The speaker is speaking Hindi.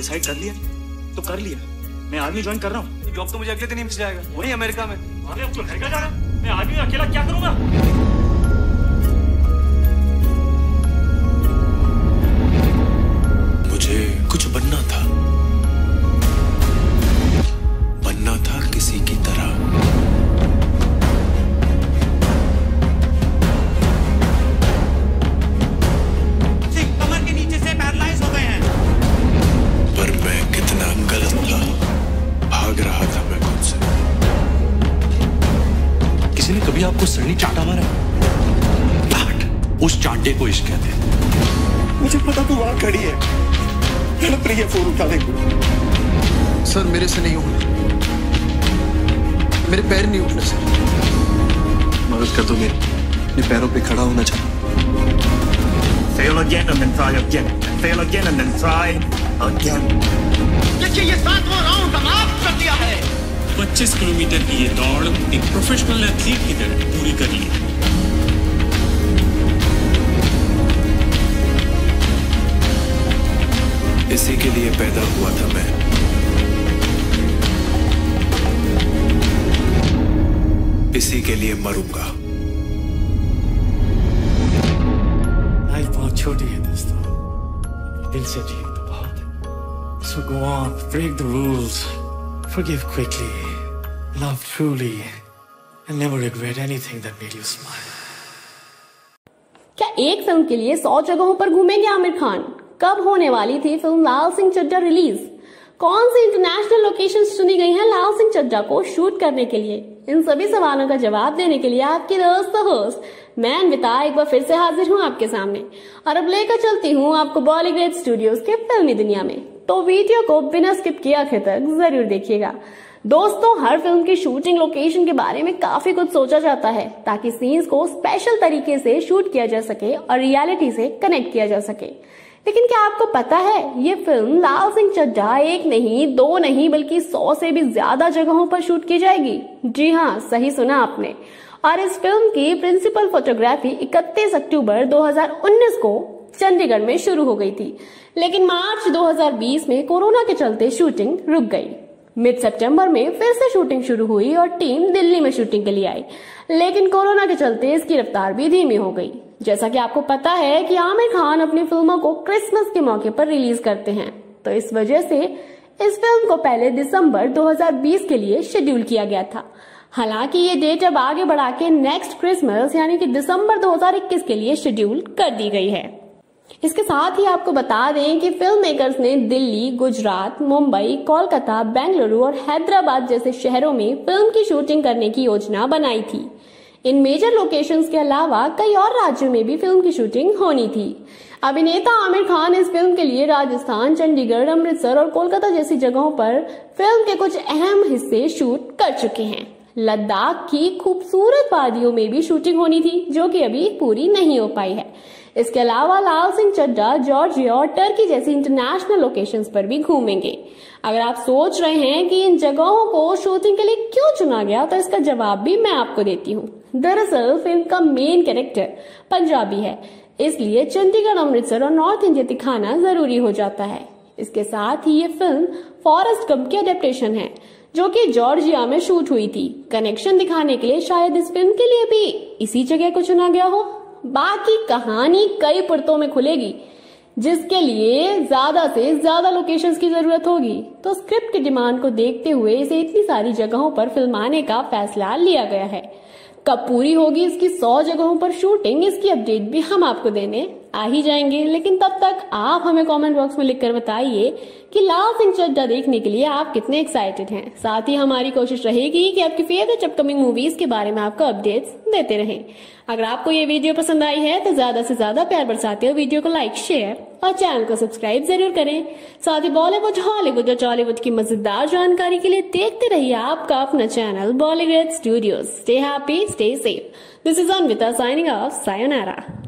डिसाइड कर लिया तो कर लिया। मैं आर्मी ज्वाइन कर रहा हूँ। तो जॉब तो मुझे अगले दिन ही मिल जाएगा, वहीं अमेरिका में। अरे अब तो रहेगा जाना, मैं आर्मी में अकेला क्या करूंगा? मुझे कुछ बनना था किसी की तरह। कमर के नीचे से पैरालाइज हो गए हैं। पर मैं कितना गलत था, भाग रहा था मैं खुद से। किसी ने कभी आपको सरनी चाटा मारा? उस चांटे को इश्क कहते हैं। मुझे पता तू वहां खड़ी है, तड़प रही है, फोन उठा दे। सर मेरे से नहीं होना, मेरे पैर नहीं उठने से। मदद कर दो मेरी, अपने पैरों पे खड़ा होना चाहता। Fail again and then try again. Fail again and then try again. ये 7वां राउंड समाप्त कर दिया है। 25 किलोमीटर की ये दौड़ एक प्रोफेशनल एथलीट की तरह पूरी कर ली। इसी के लिए पैदा हुआ था मैं। इसी के लिए मरूंगा। लाइफ बहुत छोटी है दोस्तों, दिल से जिए तो बहुत है। So go on, break the rules, forgive quickly, love truly, and never regret anything that made you smile. क्या एक फिल्म के लिए 100 जगहों पर घूमेंगे आमिर खान? कब होने वाली थी फिल्म लाल सिंह चड्ढा रिलीज? कौन सी इंटरनेशनल लोकेशंस चुनी गई हैं लाल सिंह चड्ढा को शूट करने के लिए? इन सभी सवालों का जवाब देने के लिए आपकी दोस्त होस्ट मैं अन्विता एक बार फिर से हाजिर हूं आपके सामने, और अब लेकर चलती हूं आपको बॉलीग्रेड स्टूडियोज के फिल्मी दुनिया में। तो वीडियो को बिना स्किप किए आखिर तक जरूर देखिएगा। दोस्तों, हर फिल्म की शूटिंग लोकेशन के बारे में काफी कुछ सोचा जाता है ताकि सीन्स को स्पेशल तरीके से शूट किया जा सके और रियलिटी से कनेक्ट किया जा सके। लेकिन क्या आपको पता है ये फिल्म लाल सिंह चड्ढा एक नहीं, दो नहीं, बल्कि 100 से भी ज्यादा जगहों पर शूट की जाएगी? जी हाँ, सही सुना आपने। और इस फिल्म की प्रिंसिपल फोटोग्राफी 31 अक्टूबर 2019 को चंडीगढ़ में शुरू हो गई थी, लेकिन मार्च 2020 में कोरोना के चलते शूटिंग रुक गई। मिड सितंबर में फिर से शूटिंग शुरू हुई और टीम दिल्ली में शूटिंग के लिए आई, लेकिन कोरोना के चलते इसकी रफ्तार भी धीमी हो गई। जैसा कि आपको पता है कि आमिर खान अपनी फिल्मों को क्रिसमस के मौके पर रिलीज करते हैं, तो इस वजह से इस फिल्म को पहले दिसंबर 2020 के लिए शेड्यूल किया गया था। हालांकि ये डेट अब आगे बढ़ा के नेक्स्ट क्रिसमस यानी कि दिसंबर 2021 के लिए शेड्यूल कर दी गई है। इसके साथ ही आपको बता दें कि फिल्म मेकर्स ने दिल्ली, गुजरात, मुंबई, कोलकाता, बेंगलुरु और हैदराबाद जैसे शहरों में फिल्म की शूटिंग करने की योजना बनाई थी। इन मेजर लोकेशंस के अलावा कई और राज्यों में भी फिल्म की शूटिंग होनी थी। अभिनेता आमिर खान इस फिल्म के लिए राजस्थान, चंडीगढ़, अमृतसर और कोलकाता जैसी जगहों पर फिल्म के कुछ अहम हिस्से शूट कर चुके हैं। लद्दाख की खूबसूरत वादियों में भी शूटिंग होनी थी, जो कि अभी पूरी नहीं हो पाई है। इसके अलावा लाल सिंह चड्ढा जॉर्जिया और टर्की जैसी इंटरनेशनल लोकेशंस पर भी घूमेंगे। अगर आप सोच रहे हैं कि इन जगहों को शूटिंग के लिए क्यों चुना गया, तो इसका जवाब भी मैं आपको देती हूँ। दरअसल फिल्म का मेन कैरेक्टर पंजाबी है, इसलिए चंडीगढ़, अमृतसर और नॉर्थ इंडिया दिखाना जरूरी हो जाता है। इसके साथ ही ये फिल्म फॉरेस्ट गंप की अडेप्टेशन है, जो कि जॉर्जिया में शूट हुई थी। कनेक्शन दिखाने के लिए शायद इस फिल्म के लिए भी इसी जगह को चुना गया हो। बाकी कहानी कई परतों में खुलेगी, जिसके लिए ज्यादा से ज्यादा लोकेशंस की जरूरत होगी। तो स्क्रिप्ट की डिमांड को देखते हुए इसे इतनी सारी जगहों पर फिल्माने का फैसला लिया गया है। कब पूरी होगी इसकी 100 जगहों पर शूटिंग, इसकी अपडेट भी हम आपको देने आ ही जाएंगे। लेकिन तब तक आप हमें कमेंट बॉक्स में लिखकर बताइए कि लाल सिंह चड्ढा देखने के लिए आप कितने एक्साइटेड हैं। साथ ही हमारी कोशिश रहेगी कि आपकी फेवरेट अपकमिंग मूवीज के बारे में आपको अपडेट्स देते रहें। अगर आपको ये वीडियो पसंद आई है तो ज्यादा से ज्यादा प्यार बरसाते हुए वीडियो को लाइक, शेयर और चैनल को सब्सक्राइब जरूर करें। साथ ही बॉलीवुड, हॉलीवुड और टॉलीवुड की मजेदार जानकारी के लिए देखते रहिए आपका अपना channel Bollygrade studios. Stay happy, stay safe. This is Anvita signing off. Sayonara.